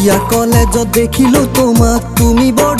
চতিয়া কলেজত দেখিলো তোমাক তুমি বৰ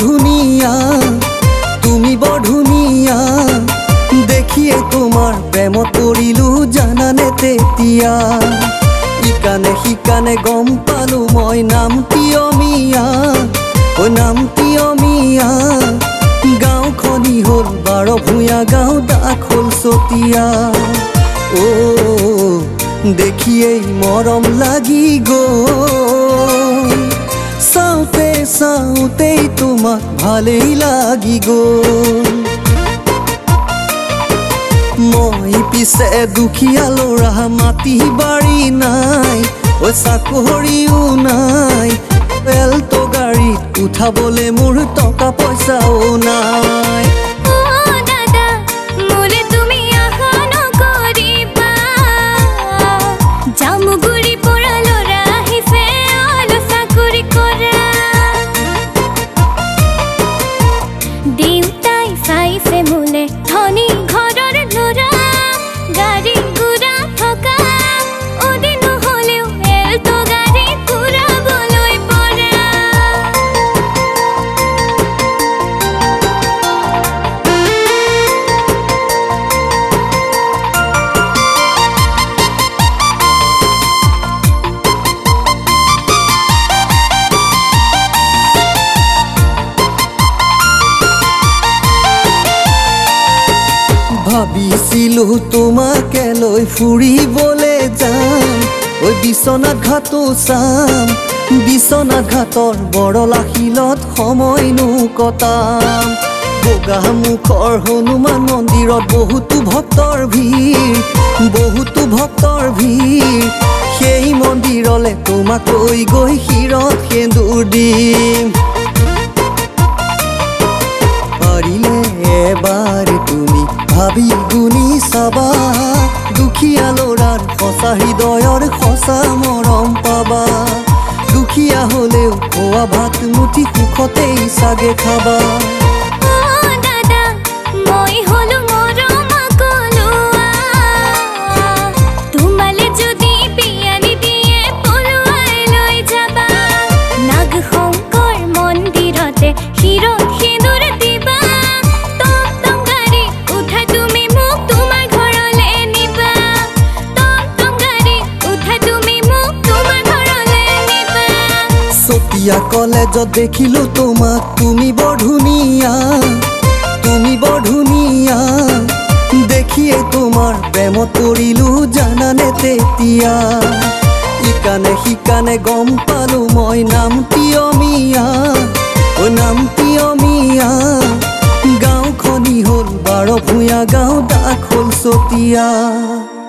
ধুনীয়া দেখিয়ে তোমাৰ প্ৰেমত পৰিলো জানানে তেতিয়া ইকানে শিকানে গম পালো মই নাম প্ৰিয়মিয়া ও নাম প্ৰিয়মিয়া গাঁওখনি হ'ল বাৰ ভূঞা গাঁও দাখল চতিয়া ও দেখিয়েই মৰম লাগি গ'ল চাওঁতে চাওঁতেই তোমাক ভালেই লাগি গ'ল মই পিছে দুখীয়া ল'ৰা মাটি বাৰী নাই ও চাকৰিও নাই এল্টো গাড়ীত উঠাবলে মোৰ টকা পইচাও নাই ভাবিছিলো তোমাকে লৈ ফুৰিবলে যাম ঐ বিশ্বনাথ ঘাটো চাম বিশ্বনাথ ঘাটৰ বৰলাশিলত সময়নো কটাম বগা মুখৰ হনুমান মন্দিৰত বহুতো ভক্তৰ ভিৰ সেই মন্দিৰলে তোমাক লৈ গৈ শিৰত সেন্দুৰ দিম পাৰিলে এবাৰ তুমি ভাবি গুণি চাবা দুখীয়া ল'ৰাৰ সঁচা হৃদয়ৰ সঁচা মৰম পাবা দুখীয়া হ'লেও খোৱা ভাত মুঠি সুখতেই চাগে খাবা চতিয়া কলেজত দেখিলো তোমাক তুমি বৰ ধুনীয়া দেখিয়ে তোমাৰ প্ৰেমত পৰিলো জানানে তেতিয়া ইকানে শিকানে গম পালো মই নাম প্ৰিয়মিয়া ও নাম প্ৰিয়মিয়া গাঁওখনি হ'ল বাৰ ভূঞা গাঁও দাখল চতিয়া